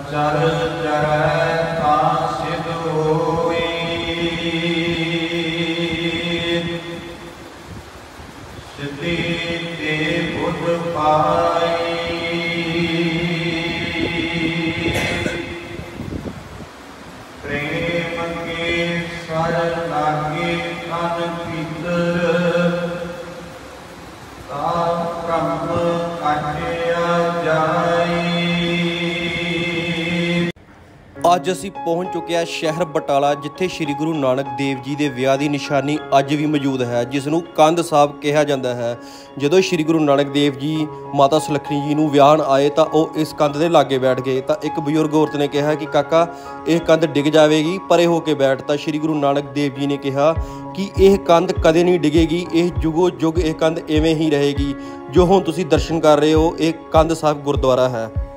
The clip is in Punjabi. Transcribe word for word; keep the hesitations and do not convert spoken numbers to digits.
चर चरै ता सिद्ध होई। सिद्धि ते बुद्ध पाई। प्रेम के सर लागे तन भीतर ता ब्रह्म काटिया जाई। ਅੱਜ ਅਸੀਂ ਪਹੁੰਚ ਚੁੱਕੇ ਹਾਂ ਸ਼ਹਿਰ ਬਟਾਲਾ, ਜਿੱਥੇ ਸ਼੍ਰੀ ਗੁਰੂ ਨਾਨਕ ਦੇਵ ਜੀ ਦੇ ਵਿਆਹ ਦੀ ਨਿਸ਼ਾਨੀ ਅੱਜ ਵੀ ਮੌਜੂਦ ਹੈ, ਜਿਸ ਨੂੰ ਕੰਧ ਸਾਹਿਬ ਕਿਹਾ ਜਾਂਦਾ ਹੈ। ਜਦੋਂ ਸ਼੍ਰੀ ਗੁਰੂ ਨਾਨਕ ਦੇਵ ਜੀ ਮਾਤਾ ਸੁਲੱਖਣੀ ਜੀ ਨੂੰ ਵਿਆਹਣ ਆਏ ਤਾਂ ਉਹ ਇਸ ਕੰਧ ਦੇ ਲਾਗੇ ਬੈਠ ਗਏ। ਤਾਂ ਇੱਕ ਬਜ਼ੁਰਗ ਔਰਤ ਨੇ ਕਿਹਾ ਕਿ ਕਾਕਾ ਇਹ ਕੰਧ ਡਿੱਗ ਜਾਵੇਗੀ, ਪਰੇ ਹੋ ਕੇ ਬੈਠ। ਤਾਂ ਸ਼੍ਰੀ ਗੁਰੂ ਨਾਨਕ ਦੇਵ ਜੀ ਨੇ ਕਿਹਾ ਕਿ ਇਹ ਕੰਧ ਕਦੇ ਨਹੀਂ ਡਿੱਗੇਗੀ, ਇਹ ਜੁਗੋ ਜੁਗ ਇਹ ਕੰਧ ਇਵੇਂ ਹੀ ਰਹੇਗੀ। ਜੋ ਹੁਣ ਤੁਸੀਂ ਦਰਸ਼ਨ ਕਰ ਰਹੇ ਹੋ ਇਹ ਕੰਧ ਸਾਹਿਬ ਗੁਰਦੁਆਰਾ ਹੈ।